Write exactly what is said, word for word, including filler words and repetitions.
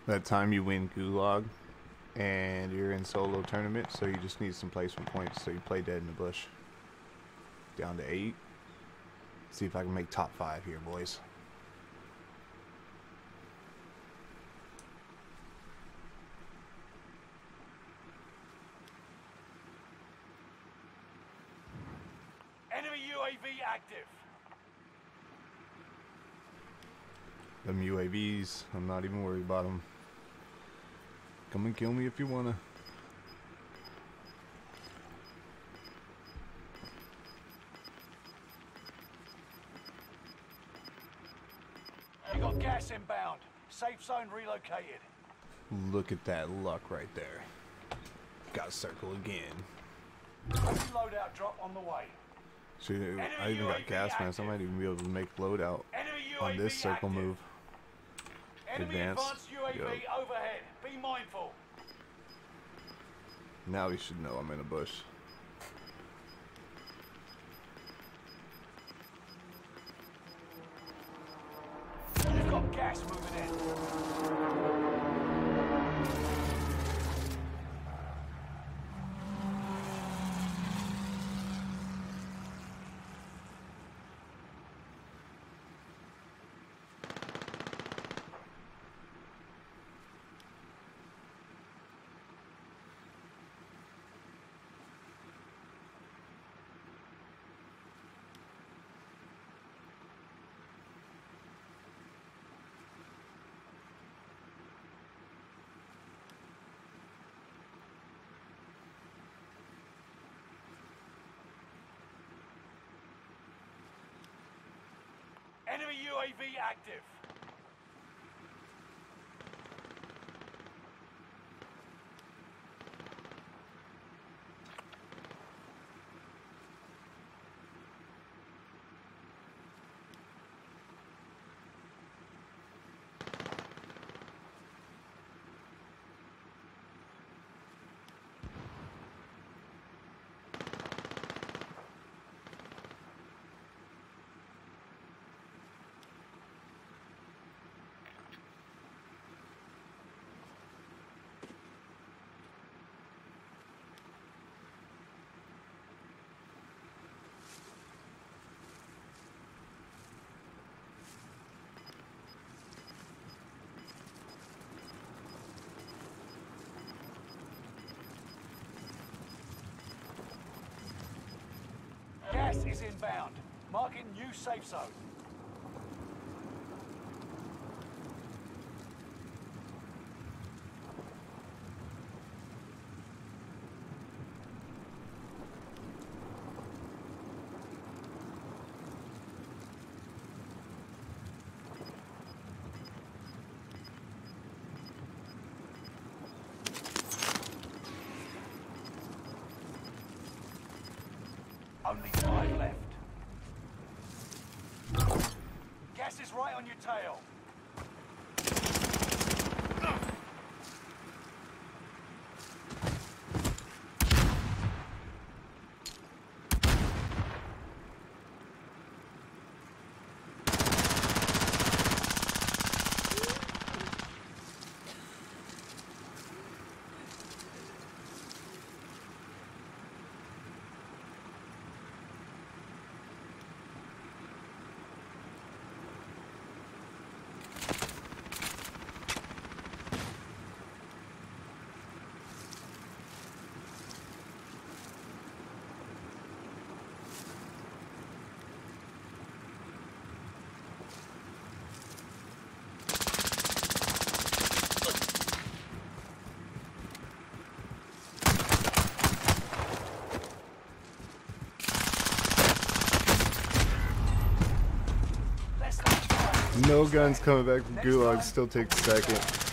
That time you win Gulag and you're in solo tournament, so you just need some placement points, so you play dead in the bush. Down to eight. See if I can make top five here, boys. Enemy U A V active. Them U A Vs, I'm not even worried about them. Come and kill me if you wanna. We got gas inbound. Safe zone relocated. Look at that luck right there. Got circle again. Loadout drop on the way. Shoot, I even got gas mask. I might even be able to make loadout on this circle move. Enemy Advance. advanced U A V Go. overhead. Be mindful. Now he should know I'm in a bush. You've got gas moving in. Enemy U A V active. Gas is inbound. Marking new safe zone. Only five left. Gas is right on your tail. No guns coming back from Gulag, still takes second.